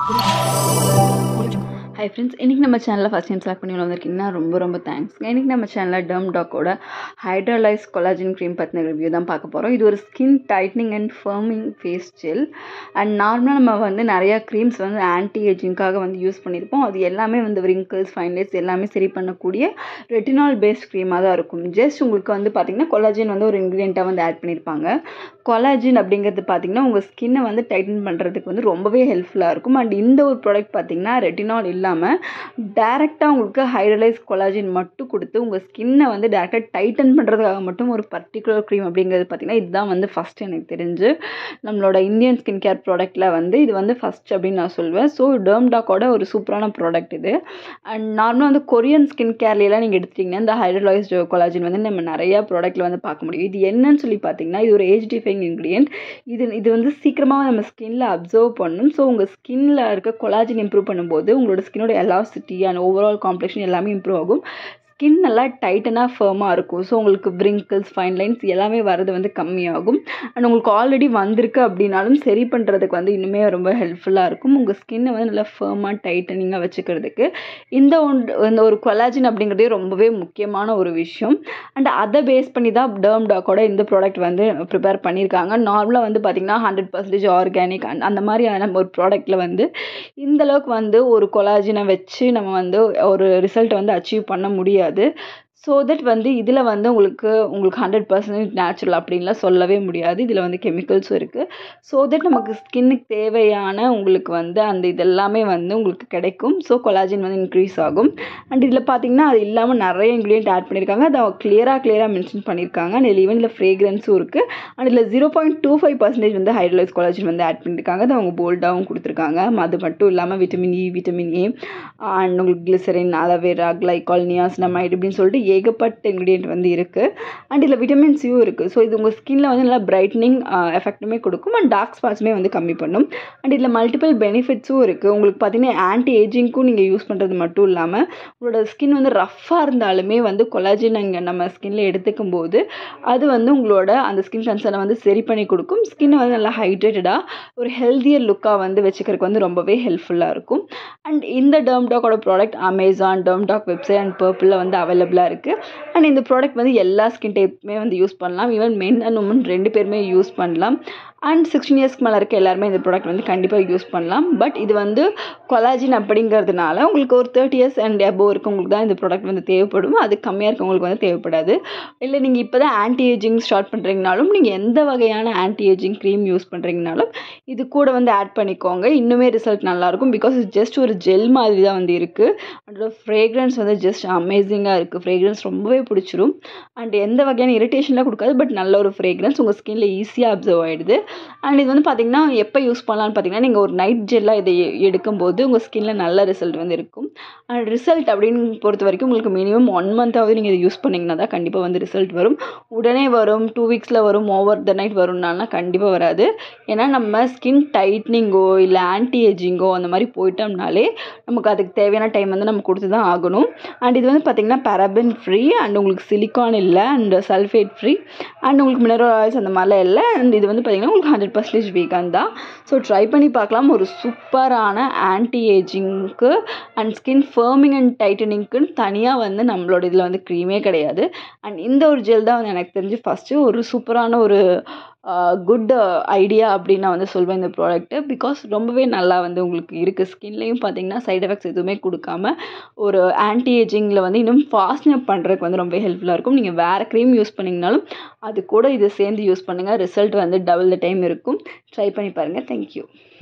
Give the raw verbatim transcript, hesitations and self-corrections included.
Hi friends, இன்றைக்கி நம்ம சேனலில் ஃபஸ்ட் டைம் செலக்ட் பண்ணி வந்திருக்கீங்கன்னா ரொம்ப ரொம்ப தேங்க்ஸ். இன்றைக்கி நம்ம சேனலில் டெர்ம்டாக்கோட ஹைட்ராலைஸ் கொலாஜன் க்ரீம் பற்றின ரிவ்யூ தான் பார்க்க போகிறோம். இது ஒரு skin tightening and firming face gel. And நார்மலாக நம்ம வந்து நிறையா க்ரீம்ஸ் வந்து ஆன்டி ஏஜிங்காக வந்து யூஸ் பண்ணியிருப்போம். அது எல்லாமே வந்து ரிங்கிள்ஸ், ஃபைன் லைன்ஸ் எல்லாமே சரி பண்ணக்கூடிய ரெட்டினால் பேஸ்ட் க்ரீமாக தான் இருக்கும். ஜஸ்ட் உங்களுக்கு வந்து பார்த்திங்கன்னா கொலாஜன் வந்து ஒரு இன்க்ரீடியண்ட்டாக வந்து ஆட் பண்ணியிருப்பாங்க. கொலாஜன் அப்படிங்கிறது பார்த்திங்கன்னா உங்கள் ஸ்கின்னை வந்து டைட்டன் பண்ணுறதுக்கு வந்து ரொம்பவே ஹெல்ப்ஃபுல்லாக இருக்கும். அண்ட் இந்த ஒரு ப்ராடக்ட் பார்த்திங்கன்னா ரெட்டினால் இல்லாமல் டேரெக்டாக உங்களுக்கு ஹைட்ரலைஸ் கொலாஜன் மட்டும் கொடுத்து உங்கள் ஸ்கின்னை வந்து டேரெக்டாக டைட்டன் பண்ணுறதுக்காக மட்டும் ஒரு பர்டிகுலர் க்ரீம் அப்படிங்கிறது பார்த்திங்கன்னா இதுதான் வந்து ஃபஸ்ட்டு எனக்கு தெரிஞ்சு நம்மளோட இந்தியன் ஸ்கின் கேர் ப்ராடக்ட்டில் வந்து இது வந்து ஃபஸ்ட் அப்படின்னு நான் சொல்வேன். ஸோ டெர்ம்டாக்கோட ஒரு சூப்பரான ப்ராடக்ட் இது. அண்ட் நார்மலாக வந்து கொரியன் ஸ்கின் கேர்லாம் நீங்கள் எடுத்துட்டிங்கன்னா இந்த ஹைட்ரலைஸ்டு கொலாஜன் வந்து நம்ம நிறையா ப்ராடக்ட்டில் வந்து பார்க்க முடியும். இது என்னன்னு சொல்லி பார்த்தீங்கன்னா இது ஒரு ஏஜ் டிஃபைங் இன்க்ரீடியன்ட். இது இது வந்து சீக்கிரமாக நம்ம ஸ்கின்னில் அப்சர்வ் பண்ணும். ஸோ உங்கள் ஸ்கின்னில் இருக்க கொலாஜன் இம்ப்ரூவ் பண்ணும்போது உங்களோட ஸ்கின்னோட எலாசிட்டி அண்ட் ஓவரால் காம்ப்ளெக்ஷன் எல்லாமே இம்ப்ரூவ் ஆகும். ஸ்கின் நல்லா டைட்டனாக ஃபர்மாக இருக்கும். ஸோ உங்களுக்கு வ்ரிங்கிள்ஸ், ஃபைன் லைன்ஸ் எல்லாமே வர்றது வந்து கம்மியாகும். அண்ட் உங்களுக்கு ஆல்ரெடி வந்திருக்கு அப்படின்னாலும் சரி பண்ணுறதுக்கு வந்து இன்னுமே ரொம்ப ஹெல்ப்ஃபுல்லாக இருக்கும். உங்கள் ஸ்கின்னை வந்து நல்லா ஃபர்மாக டைட்டனிங்காக வச்சுக்கிறதுக்கு இந்த ஒன்று இந்த ஒரு கொலாஜன் அப்படிங்கிறதே ரொம்பவே முக்கியமான ஒரு விஷயம். அண்ட் அதை பேஸ் பண்ணி தான் டெர்ம்டாக்கோட இந்த ப்ராடக்ட் வந்து ப்ரிப்பேர் பண்ணியிருக்காங்க. நார்மலாக வந்து பார்த்திங்கன்னா ஹண்ட்ரட் பர்சன்டேஜ் ஆர்கானிக் அண்ட் அந்த மாதிரியான ஒரு ப்ராடக்ட்டில் வந்து இந்தளவுக்கு வந்து ஒரு கொலாஜனை வச்சு நம்ம வந்து ஒரு ரிசல்ட்டை வந்து அச்சீவ் பண்ண முடியாது. ஸோ தட் வந்து இதில் வந்து உங்களுக்கு உங்களுக்கு ஹண்ட்ரட் பர்சன்டேஜ் நேச்சுரல் அப்படின்லாம் சொல்லவே முடியாது. இதில் வந்து கெமிக்கல்ஸும் இருக்குது. ஸோ தட் நமக்கு ஸ்கின்னுக்கு தேவையான உங்களுக்கு வந்து அந்த இதெல்லாமே வந்து உங்களுக்கு கிடைக்கும். ஸோ கொலாஜன் வந்து இன்க்ரீஸ் ஆகும். அண்ட் இதில் பார்த்திங்கன்னா அது இல்லாமல் நிறைய இன்க்ரீடியன்ட் ஆட் பண்ணியிருக்காங்க. அதை கிளியராக கிளியராக மென்ஷன் பண்ணியிருக்காங்க. அண்ட் இதில் ஈவன் இதில் ஃப்ரேக்ரன்ஸும் இருக்குது. அண்ட் இதில் zero point two five percentage வந்து ஹைட்ரலைஸ் கொலாஜன் வந்து ஆட் பண்ணியிருக்காங்க. அதை அவங்க போல்டாகவும் கொடுத்துருக்காங்க. அது மட்டும் இல்லாமல் vitamin E, vitamin A and உங்களுக்கு கிளிசரின், அலோவேரா, கிளைகால், நியாசினமைட் இப்படின்னு சொல்லிட்டு ஏகப்பட்ட இன்க்ரீடியன்ட் வந்து இருக்குது. அண்ட் இதில் விட்டமின் சியும் இருக்குது. ஸோ இது உங்கள் ஸ்கின்னில் வந்து நல்லா பிரைட்னிங் எஃபெக்ட்டுமே கொடுக்கும். அண்ட் டார்க் ஸ்பாட்ஸுமே வந்து கம்மி பண்ணும். அண்ட் இதில் மல்டிபிள் பெனிஃபிட்ஸும் இருக்குது. உங்களுக்கு பார்த்தீங்கன்னா ஆன்டி ஏஜிங்க்கும் நீங்கள் யூஸ் பண்ணுறது மட்டும் இல்லாமல் உங்களோட ஸ்கின் வந்து ரஃப்பாக இருந்தாலுமே வந்து கொலாஜன் இங்கே நம்ம ஸ்கின்னில் எடுத்துக்கும் போது அது வந்து உங்களோட அந்த ஸ்கின் கன்சர்னை வந்து சரி பண்ணி கொடுக்கும். ஸ்கின்னை வந்து நல்லா ஹைட்ரேட்டடாக ஒரு ஹெல்தியர் லுக்காக வந்து வச்சுக்கிறதுக்கு வந்து ரொம்பவே ஹெல்ப்ஃபுல்லாக இருக்கும். அண்ட் இந்த டெர்ம்டாக்கோட product Amazon, Dermatouch website and பர்பிளில் வந்து அவைலபிளாக இருக்குது. அண்ட் இந்த ப்ராடக்ட் வந்து எல்லா ஸ்கின் டைப்புமே வந்து யூஸ் பண்ணலாம். ஈவன் மென் அண்ட் உமன் ரெண்டு பேருமே யூஸ் பண்ணலாம். அண்ட் சிக்ஸ்டீன் இயர்ஸ்க்கு மேலே இருக்க எல்லாருமே இந்த ப்ராடக்ட் வந்து கண்டிப்பாக யூஸ் பண்ணலாம். பட் இது வந்து கொலாஜின் அப்படிங்கிறதுனால உங்களுக்கு ஒரு தேர்ட்டி இயர்ஸ் அண்ட் அபோவ் இருக்கவங்களுக்கு தான் இந்த ப்ராடக்ட் வந்து தேவைப்படும். அது கம்மியாக இருக்கவங்களுக்கு வந்து தேவைப்படாது. இல்லை நீங்கள் இப்போ தான் ஆன்டி ஏஜிங் ஸ்டார்ட் பண்ணுறீங்கனாலும் நீங்கள் எந்த வகையான ஆன்டி ஏஜிங் க்ரீம் யூஸ் பண்ணுறீங்கனாலும் இது கூட வந்து ஆட் பண்ணிக்கோங்க. இன்னுமே ரிசல்ட் நல்லாயிருக்கும். பிகாஸ் இது ஜஸ்ட் ஒரு ஜெல் மாதிரி தான் வந்து இருக்குது. அதோட ஃப்ரேக்ரன்ஸ் வந்து ஜஸ்ட் அமேசிங்காக இருக்குது. ஃப்ரேக்ரன்ஸ் ரொம்பவே பிடிச்சிரும். அண்ட் எந்த வகையான இரிட்டேஷன்லாம் கொடுக்காது. பட் நல்ல ஒரு ஃப்ரேக்ரன்ஸ் உங்கள் ஸ்கின்ல ஈஸியாக அப்சர்வ் ஆகிடுது. அண்ட் இது வந்து பார்த்திங்கன்னா எப்போ யூஸ் பண்ணலான்னு பார்த்தீங்கன்னா நீங்கள் ஒரு நைட் ஜெல்லாக இதை எடுக்கும்போது உங்கள் ஸ்கின்னில் நல்ல ரிசல்ட் வந்து இருக்கும். அண்ட் ரிசல்ட் அப்படின்னு பொறுத்த வரைக்கும் உங்களுக்கு மினிமம் ஒன் மந்த்தாவது நீங்கள் இதை யூஸ் பண்ணிங்கன்னா தான் கண்டிப்பாக வந்து ரிசல்ட் வரும். உடனே வரும், டூ வீக்ஸில் வரும், ஓவர் த நைட் வரும்னாலாம் கண்டிப்பாக வராது. ஏன்னா நம்ம ஸ்கின் டைட்னிங்கோ இல்லை ஆன்டி ஏஜிங்கோ அந்த மாதிரி போயிட்டோம்னாலே நமக்கு அதுக்கு தேவையான டைம் வந்து நம்ம கொடுத்து தான் ஆகணும். அண்ட் இது வந்து பார்த்திங்கன்னா பேராபென் ஃப்ரீ அண்ட் உங்களுக்கு சிலிக்கான் இல்லை அண்ட் சல்ஃபேட் ஃப்ரீ அண்ட் உங்களுக்கு மினரல் ஆயில்ஸ் அந்த மாதிரிலாம் இல்லை. அண்ட் இது வந்து பார்த்திங்கன்னா உங்களுக்கு ஹண்ட்ரட் பர்சன்டேஜ் வீகன் தான். ஸோ ட்ரை பண்ணி பார்க்கலாம். ஒரு சூப்பரான ஆன்டி ஏஜிங்க்கு அண்ட் ஸ்கின் ஃபர்மிங் அண்ட் டைட்டனிங்க்குன்னு தனியாக வந்து நம்மளோட இதில் வந்து க்ரீமே கிடையாது. அண்ட் இந்த ஒரு ஜெல் தான் வந்து எனக்கு தெரிஞ்சு ஃபஸ்ட்டு ஒரு சூப்பரான ஒரு குட் ஐடியா அப்படின்னு நான் வந்து சொல்வேன் இந்த ப்ராடக்ட்டு. பிகாஸ் ரொம்பவே நல்லா வந்து உங்களுக்கு இருக்குது. ஸ்கின்லேயும் பார்த்தீங்கன்னா சைட் எஃபெக்ட்ஸ் எதுவுமே கொடுக்காம ஒரு ஆன்டி ஏஜிங்கில் வந்து இன்னும் ஃபாஸ்ட் அப் பண்ணுறதுக்கு வந்து ரொம்ப ஹெல்ப்ஃபுல்லாக இருக்கும். நீங்கள் வேறு க்ரீம் யூஸ் பண்ணிங்கனாலும் அது கூட இதை சேர்ந்து யூஸ் பண்ணுங்கள். ரிசல்ட் வந்து டபுள் த டைம் இருக்கும். ட்ரை பண்ணி பாருங்கள். தேங்க்யூ.